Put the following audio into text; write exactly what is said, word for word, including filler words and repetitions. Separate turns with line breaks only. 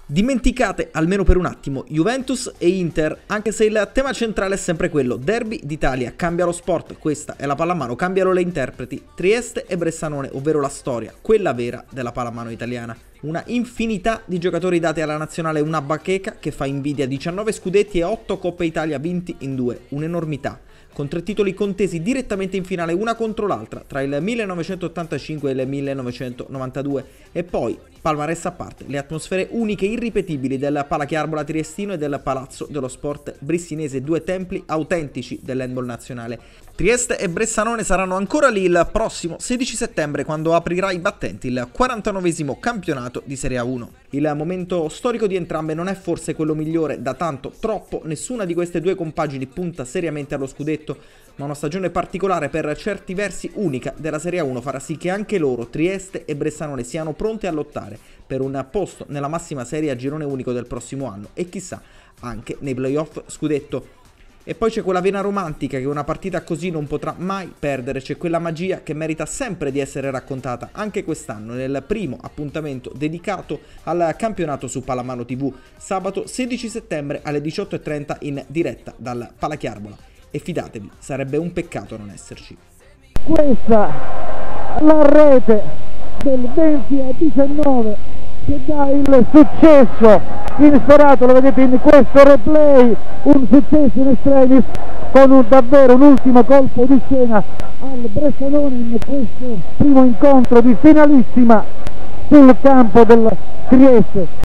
Dimenticate almeno per un attimo Juventus e Inter, anche se il tema centrale è sempre quello: derby d'Italia, cambia lo sport, questa è la pallamano, cambiano le interpreti, Trieste e Bressanone, ovvero la storia, quella vera della pallamano italiana. Una infinità di giocatori dati alla nazionale, una bacheca che fa invidia, diciannove scudetti e otto Coppe Italia vinti in due, un'enormità, con tre titoli contesi direttamente in finale una contro l'altra tra il millenovecentottantacinque e il millenovecentonovantadue, e poi, palmarès a parte, le atmosfere uniche e irripetibili del Palachiarbola triestino e del Palazzo dello Sport brissinese, due templi autentici dell'handball nazionale. Trieste e Bressanone saranno ancora lì il prossimo sedici settembre, quando aprirà i battenti il quarantanovesimo campionato di Serie A uno. Il momento storico di entrambe non è forse quello migliore da tanto, troppo, nessuna di queste due compagini punta seriamente allo scudetto, ma una stagione particolare, per certi versi unica, della Serie A uno farà sì che anche loro, Trieste e Bressanone, siano pronte a lottare per un posto nella massima serie a girone unico del prossimo anno e chissà anche nei playoff scudetto. E poi c'è quella vena romantica che una partita così non potrà mai perdere, c'è quella magia che merita sempre di essere raccontata anche quest'anno nel primo appuntamento dedicato al campionato su Pallamano tivù, sabato sedici settembre alle diciotto e trenta in diretta dal Palachiarbola. E fidatevi, sarebbe un peccato non esserci.
Questa la rete del venti a diciannove che dà il successo insperato, lo vedete in questo replay, un successo in estremis con un, davvero un ultimo colpo di scena al Bressanone in questo primo incontro di finalissima sul campo del Trieste.